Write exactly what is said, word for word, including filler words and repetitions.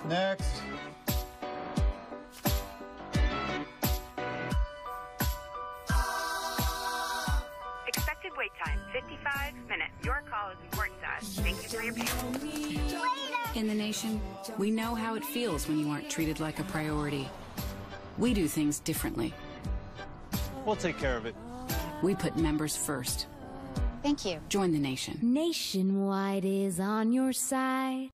Next. Expected wait time, fifty-five minutes. Your call is important to us. Thank you for your patience. In the nation, we know how it feels when you aren't treated like a priority. We do things differently. We'll take care of it. We put members first. Thank you. Join the nation. Nationwide is on your side.